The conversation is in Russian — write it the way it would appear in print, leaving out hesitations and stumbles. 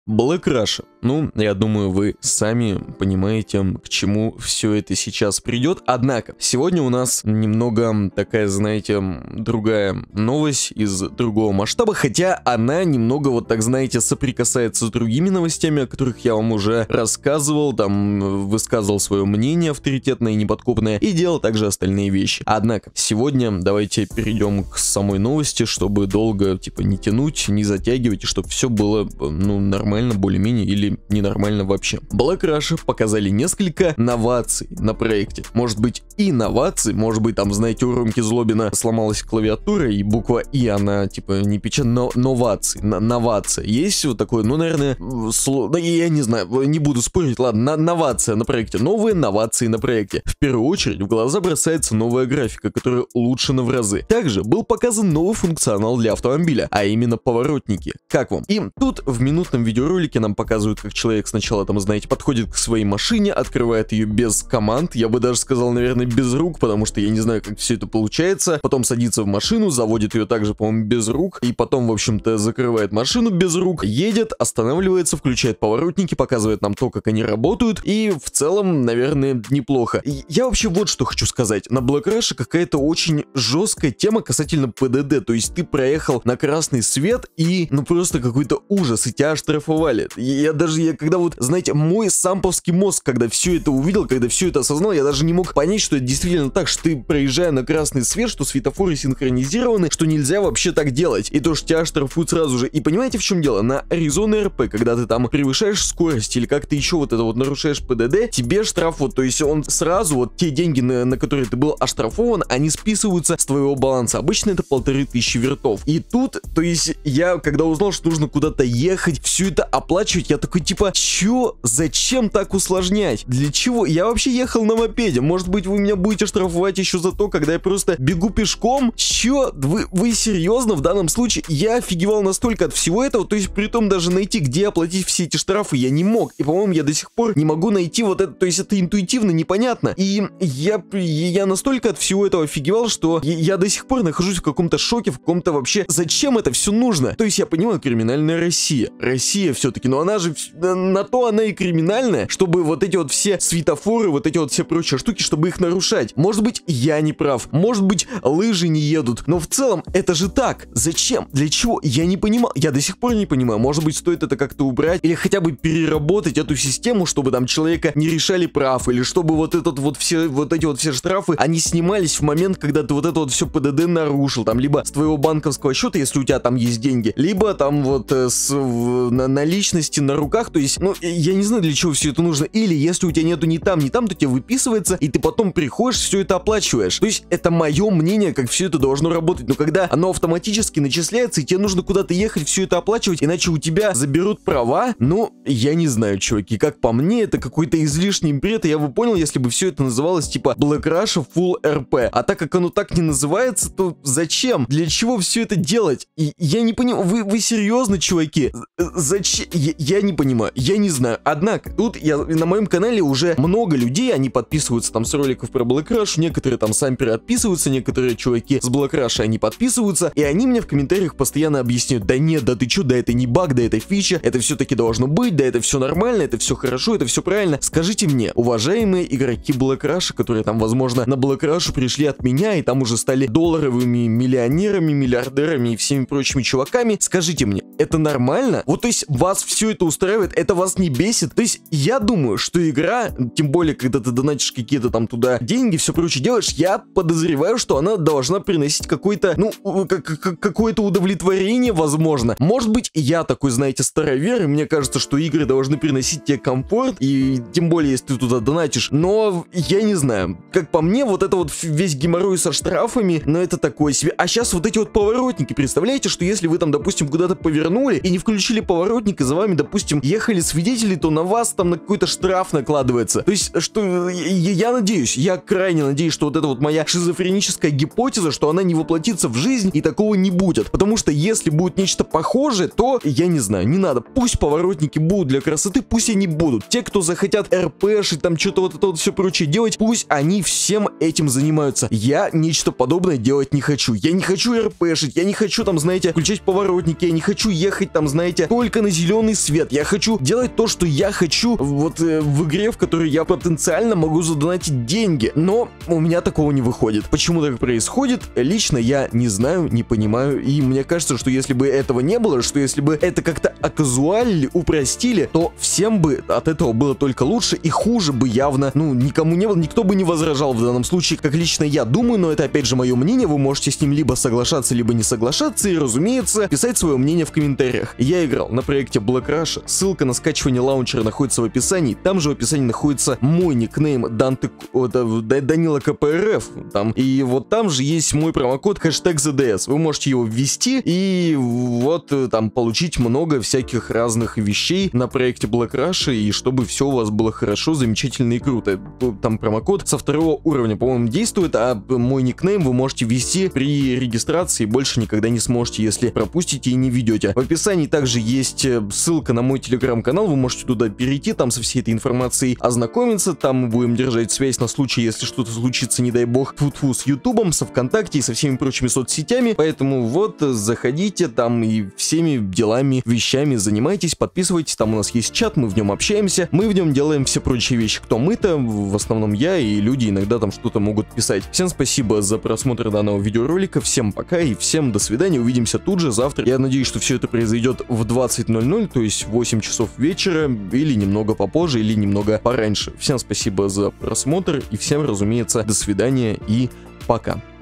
Black Russia. Ну, я думаю, вы сами понимаете, к чему все это сейчас придет. Однако, сегодня у нас немного такая, знаете, другая новость из другого масштаба, хотя она немного, вот так, знаете, соприкасается с другими новостями, о которых я вам уже рассказывал, там, высказывал свое мнение авторитетное и неподкупное, и делал также остальные вещи. Однако, сегодня давайте перейдем к самой новости, чтобы долго, типа, не тянуть, не затягивать, и чтобы все было, ну, нормально, более-менее, или ненормально вообще. Black Russia показали несколько новаций на проекте. Может быть, и новаций, может быть, там, знаете, у Ромки Злобина сломалась клавиатура, и буква И, она, типа, не печатает, но новации, новация. Есть вот такое, ну, наверное, слово, я не знаю, не буду спорить, ладно, новация на проекте, новые новации на проекте. В первую очередь, в глаза бросается новая графика, которая улучшена в разы. Также был показан новый функционал для автомобиля, а именно поворотники. Как вам? И тут в минутном видеоролике нам показывают, как человек сначала, там, знаете, подходит к своей машине, открывает ее без команд, я бы даже сказал, наверное, без рук, потому что я не знаю, как все это получается, потом садится в машину, заводит ее также, по-моему, без рук, и потом, в общем-то, закрывает машину без рук, едет, останавливается, включает поворотники, показывает нам то, как они работают, и в целом, наверное, неплохо. Я вообще вот что хочу сказать, на Black Russia какая-то очень жесткая тема касательно ПДД, то есть ты проехал на красный свет, и, ну, просто какой-то ужас, и тебя оштрафовали. Я когда вот, знаете, мой самповский мозг, когда все это увидел, когда все это осознал, я даже не мог понять, что это действительно так, что ты, проезжая на красный свет, что светофоры синхронизированы, что нельзя вообще так делать, и то, что тебя штрафуют сразу же. И понимаете, в чем дело? На Arizona RP, когда ты там превышаешь скорость или как-то еще вот это вот нарушаешь ПДД, тебе штраф вот, то есть он сразу, вот те деньги, на которые ты был оштрафован, они списываются с твоего баланса. Обычно это 1500 вертов. И тут, то есть я, когда узнал, что нужно куда-то ехать, все это оплачивать, я такой, типа, чё? Зачем так усложнять? Для чего? Я вообще ехал на мопеде. Может быть, вы меня будете штрафовать еще за то, когда я просто бегу пешком? Чё? Вы серьезно в данном случае? Я офигевал настолько от всего этого, то есть при том даже найти, где оплатить все эти штрафы, я не мог. И, по-моему, я до сих пор не могу найти вот это, то есть это интуитивно непонятно. И я настолько от всего этого офигевал, что я до сих пор нахожусь в каком-то шоке, в каком-то вообще, зачем это все нужно? То есть я понимаю, криминальная Россия. Россия все-таки, но она же, на то она и криминальная, чтобы вот эти вот все светофоры, вот эти вот все прочие штуки, чтобы их нарушать. Может быть, я не прав, может быть, лыжи не едут, но в целом это же так. Зачем? Для чего? Я не понимал, я до сих пор не понимаю. Может быть, стоит это как-то убрать или хотя бы переработать эту систему, чтобы там человека не решали прав, или чтобы вот этот вот все, вот эти вот все штрафы, они снимались в момент, когда ты вот это вот все ПДД нарушил, там, либо с твоего банковского счета, если у тебя там есть деньги, либо там вот на наличности на руках, то есть, ну, я не знаю, для чего все это нужно, или если у тебя нету ни там, то тебе выписывается, и ты потом приходишь, все это оплачиваешь. То есть, это мое мнение, как все это должно работать, но когда оно автоматически начисляется, и тебе нужно куда-то ехать, все это оплачивать, иначе у тебя заберут права, ну, я не знаю, чуваки, как по мне, это какой-то излишний бред, и я бы понял, если бы все это называлось, типа, Black Russia Full RP, а так как оно так не называется, то зачем? Для чего все это делать? И я не понимаю, вы серьезно, чуваки? Зачем? Я не понимаю, я не знаю. Однако, тут на моем канале уже много людей, они подписываются там с роликов про Black Russia, некоторые там сами отписываются, некоторые чуваки с Black Russia, они подписываются, и они мне в комментариях постоянно объясняют, да нет, да ты чё, да это не баг, да это фича, это все-таки должно быть, да это все нормально, это все хорошо, это все правильно. Скажите мне, уважаемые игроки Black Russia, которые там, возможно, на Black Russia пришли от меня и там уже стали долларовыми миллионерами, миллиардерами и всеми прочими чуваками, скажите мне, это нормально? Вот, то есть, вас все это устраивает, это вас не бесит? То есть, я думаю, что игра, тем более, когда ты донатишь какие-то там туда деньги, все прочее делаешь, я подозреваю, что она должна приносить какое-то, ну, какое-то удовлетворение, возможно. Может быть, я такой, знаете, старовер, и мне кажется, что игры должны приносить тебе комфорт, и тем более, если ты туда донатишь, но я не знаю, как по мне, вот это вот весь геморрой со штрафами, но это такое себе. А сейчас вот эти вот поворотники, представляете, что если вы там, допустим, куда-то повернули и не включили поворотник, и за вами, допустим, ехали свидетели, то на вас там на какой-то штраф накладывается. То есть, что я надеюсь, я крайне надеюсь, что вот эта вот моя шизофреническая гипотеза, что она не воплотится в жизнь и такого не будет. Потому что если будет нечто похожее, то, я не знаю, не надо. Пусть поворотники будут для красоты, пусть они будут. Те, кто захотят РПшить, там что-то вот это вот все прочее делать, пусть они всем этим занимаются. Я нечто подобное делать не хочу. Я не хочу РПшить, я не хочу там, знаете, включать поворотники, я не хочу ехать там, знаете, только на зеленый свет. Я хочу хочу делать то, что я хочу вот в игре, в которой я потенциально могу задонатить деньги, но у меня такого не выходит. Почему так происходит? Лично я не знаю, не понимаю, и мне кажется, что если бы этого не было, что если бы это как-то оказуалили, упростили, то всем бы от этого было только лучше, и хуже бы явно, ну, никому не было, никто бы не возражал в данном случае, как лично я думаю, но это опять же мое мнение, вы можете с ним либо соглашаться, либо не соглашаться, и, разумеется, писать свое мнение в комментариях. Я играл на проекте Black Russia, ссылка на скачивание лаунчера находится в описании, там же в описании находится мой никнейм Данила КПРФ, там, и вот там же есть мой промокод #ZDS, вы можете его ввести и вот там получить много всяких разных вещей на проекте Black Russia, и чтобы все у вас было хорошо, замечательно и круто. Там промокод со 2 уровня, по-моему, действует, а мой никнейм вы можете ввести при регистрации, больше никогда не сможете, если пропустите и не ведете. В описании также есть ссылка на мой телеграм-канал, вы можете туда перейти, там со всей этой информацией ознакомиться, там мы будем держать связь на случай, если что-то случится, не дай бог, тьфу-тьфу, с ютубом, со ВКонтакте и со всеми прочими соцсетями, поэтому вот, заходите там и всеми делами, вещами занимайтесь, подписывайтесь, там у нас есть чат, мы в нем общаемся, мы в нем делаем все прочие вещи, кто мы-то, в основном я, и люди иногда там что-то могут писать. Всем спасибо за просмотр данного видеоролика, всем пока и всем до свидания, увидимся тут же завтра. Я надеюсь, что все это произойдет в 20:00, то есть в 8 часов вечера, или немного попозже, или немного пораньше. Всем спасибо за просмотр, и всем, разумеется, до свидания и пока.